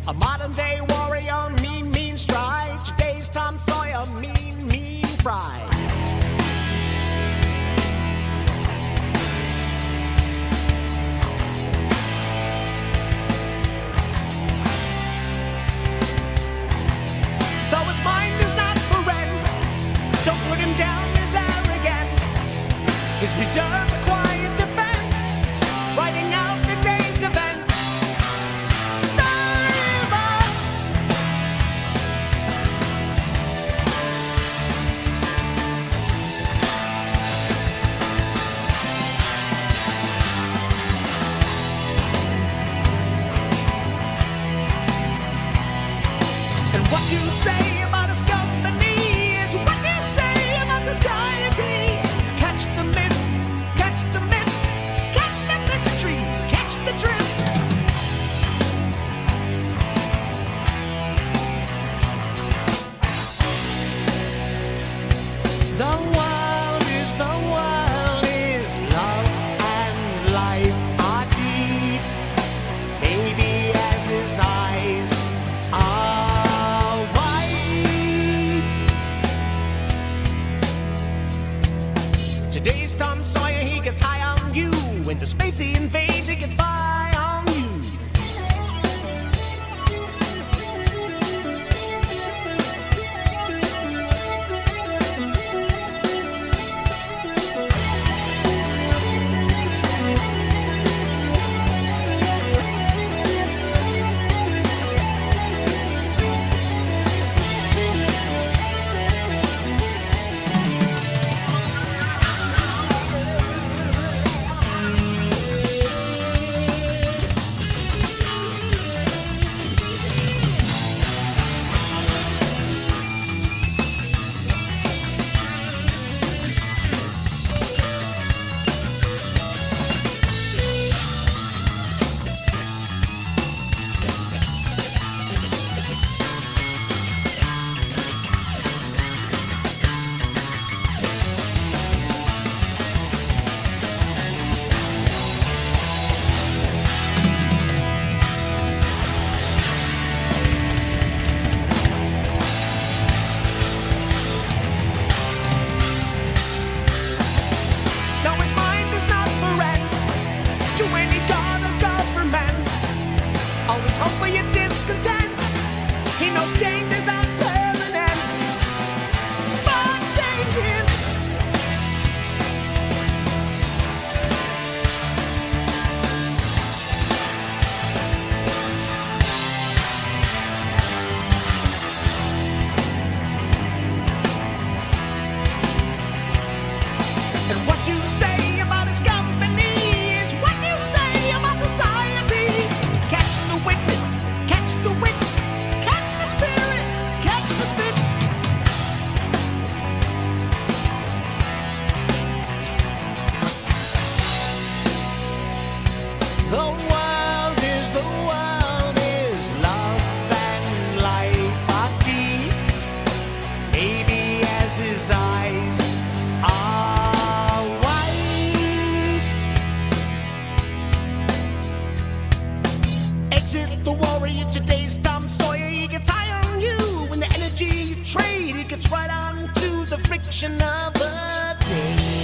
A modern day warrior, mean, mean stride. Today's Tom Sawyer, mean, mean pride. Though his mind is not for rent, don't put him down as arrogant. His reserve, a quiet defense, writing out the day's events. What you say about his company is what you say about society. Catch the myth, catch the myth, catch the mystery, catch the drift. The world is love and life are deep. Maybe as his eyes are. Today's Tom Sawyer, he gets high on you. When the space he invades, he gets by on you. Always hope for your discontent. He knows changes are permanent, but changes. And what you say about his company is what you say about society. Catch the witness, catch the wit, catch the spirit, catch the spit. The world is love and life are deep. Maybe as his eyes are wide. Exit the warrior, today's Tom Sawyer. He gets high on you. When the energy you trade, he gets right on to the friction of the day.